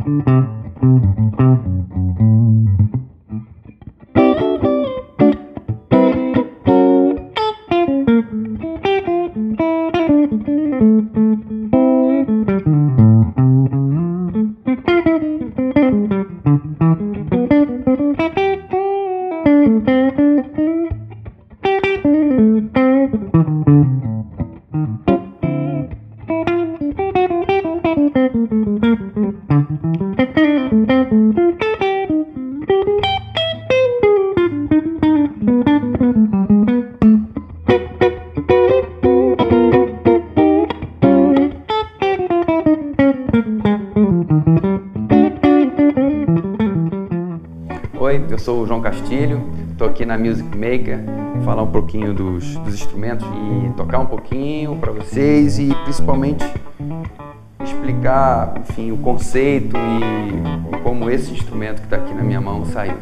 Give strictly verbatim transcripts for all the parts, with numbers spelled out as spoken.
Oi, eu sou o João Castilho, estou aqui na Music Maker, falar um pouquinho dos, dos instrumentos e tocar um pouquinho para vocês e principalmente explicar, enfim, o conceito e, e como esse instrumento que está aqui na minha mão saiu.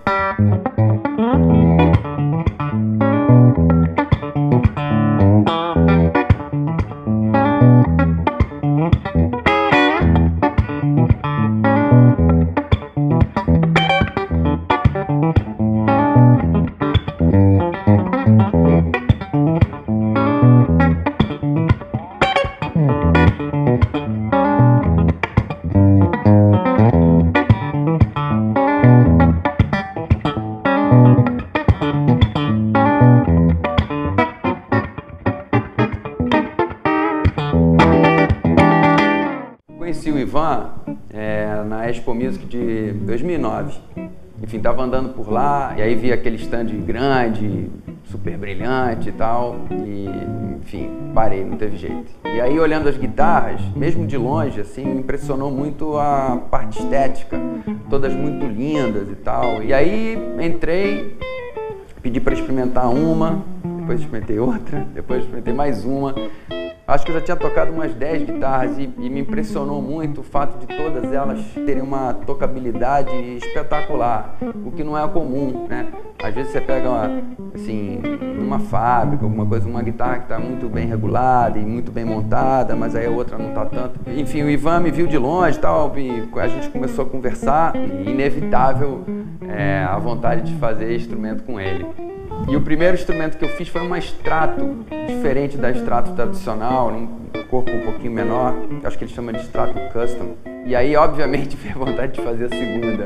Conheci o Ivan é, na Expo Music de dois mil e nove. Enfim, estava andando por lá e aí vi aquele stand grande, super brilhante e tal, e enfim, parei, não teve jeito. E aí, olhando as guitarras, mesmo de longe, assim, me impressionou muito a parte estética, todas muito lindas e tal. E aí entrei, pedi para experimentar uma, depois experimentei outra, depois experimentei mais uma. Acho que eu já tinha tocado umas dez guitarras e, e me impressionou muito o fato de todas elas terem uma tocabilidade espetacular, o que não é comum, né? Às vezes você pega, uma, assim, numa fábrica, alguma coisa, uma guitarra que está muito bem regulada e muito bem montada, mas aí a outra não está tanto. Enfim, o Ivan me viu de longe e tal, e a gente começou a conversar e inevitável é, a vontade de fazer instrumento com ele. E o primeiro instrumento que eu fiz foi uma Strato, diferente da Strato tradicional, um corpo um pouquinho menor, acho que ele chama de Strato Custom. E aí, obviamente, veio a vontade de fazer a segunda.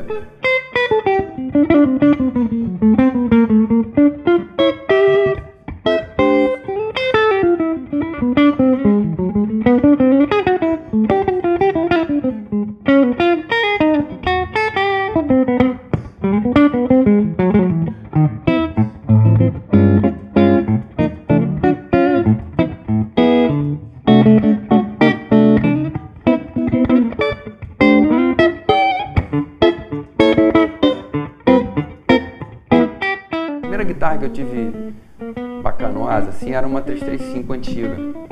A primeira guitarra que eu tive bacanosa, assim, era uma três três cinco antiga.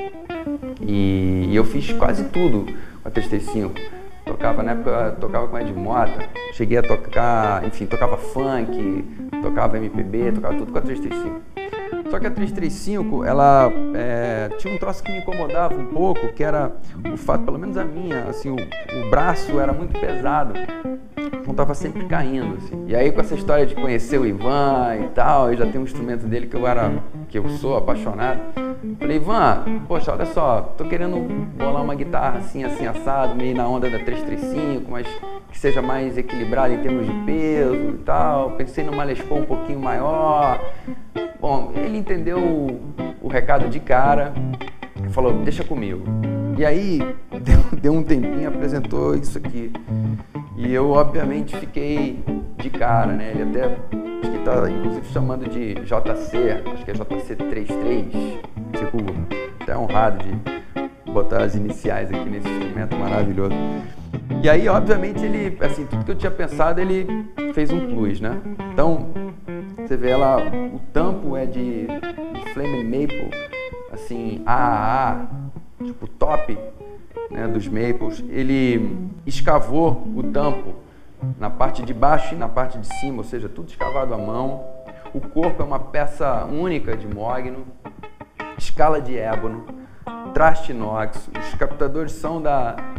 E eu fiz quase tudo com a três três cinco. Tocava, na época, tocava com Ed Mota, cheguei a tocar, enfim, tocava funk, tocava M P B, tocava tudo com a três três cinco. Só que a três três cinco, ela é, tinha um troço que me incomodava um pouco, que era o fato, pelo menos a minha, assim, o, o braço era muito pesado. Então tava sempre caindo, assim. E aí, com essa história de conhecer o Ivan e tal, eu já tenho um instrumento dele que eu era, que eu sou apaixonado. Falei, Ivan, poxa, olha só, tô querendo bolar uma guitarra assim, assim, assado, meio na onda da três três cinco, mas que seja mais equilibrada em termos de peso e tal. Pensei numa Les Paul um pouquinho maior. Bom, ele entendeu o, o recado de cara, falou, deixa comigo. E aí, deu, deu um tempinho, apresentou isso aqui. E eu, obviamente, fiquei de cara, né? Ele até, acho que tá, inclusive, chamando de J C, acho que é J C trinta e três. Fico até honrado de botar as iniciais aqui nesse instrumento maravilhoso. E aí, obviamente, ele, assim, tudo que eu tinha pensado, ele fez um plus, né? Então, você vê lá, o tampo é de, de Flaming Maple, assim, A A A, tipo top, né, dos Maples. Ele escavou o tampo na parte de baixo e na parte de cima, ou seja, tudo escavado à mão. O corpo é uma peça única de mogno, escala de ébano, traste inox. Os captadores são da,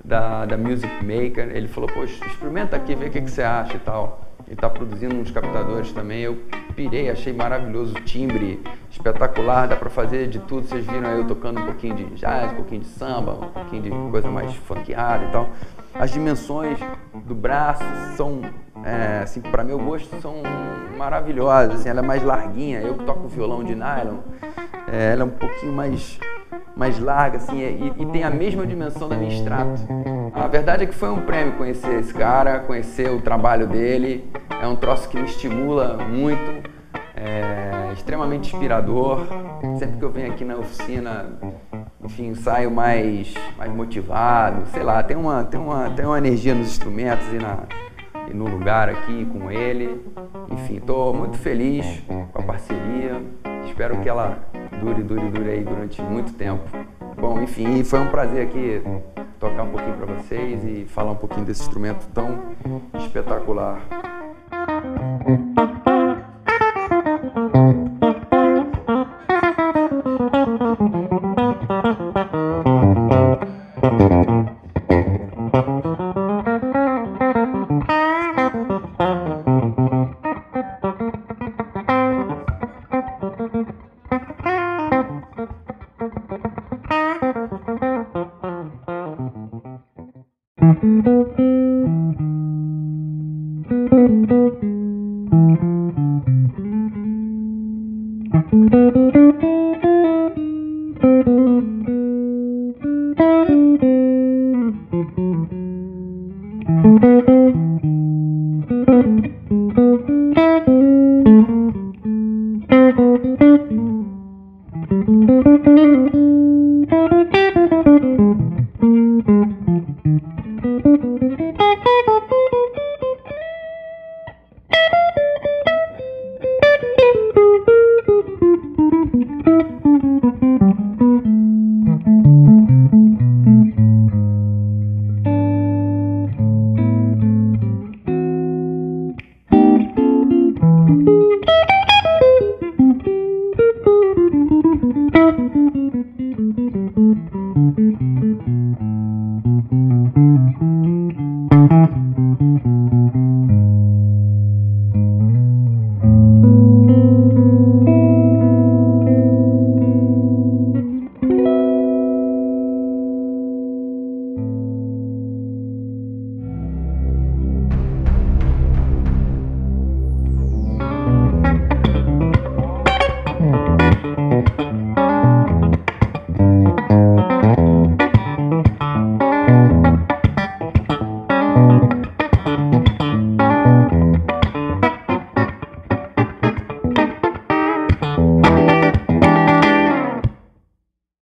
da, da Music Maker. Ele falou, pô, experimenta aqui, vê o que, que você acha e tal. Ele tá produzindo uns captadores também. Eu pirei, achei maravilhoso o timbre, espetacular, dá pra fazer de tudo. Vocês viram aí eu tocando um pouquinho de jazz, um pouquinho de samba, um pouquinho de coisa mais funkeada e tal. As dimensões do braço são, é, assim, para meu gosto, são maravilhosas. Assim, ela é mais larguinha. Eu que toco violão de nylon, é, ela é um pouquinho mais, mais larga, assim, e, e tem a mesma dimensão da minha Strato. A verdade é que foi um prêmio conhecer esse cara, conhecer o trabalho dele. É um troço que me estimula muito, é extremamente inspirador. Sempre que eu venho aqui na oficina, enfim, saio mais, mais motivado, sei lá, tem uma, tem uma, tem uma energia nos instrumentos e, na, e no lugar aqui com ele. Enfim, estou muito feliz com a parceria, espero que ela dure, dure, dure aí durante muito tempo. Bom, enfim, foi um prazer aqui tocar um pouquinho para vocês e falar um pouquinho desse instrumento tão espetacular. Thank you.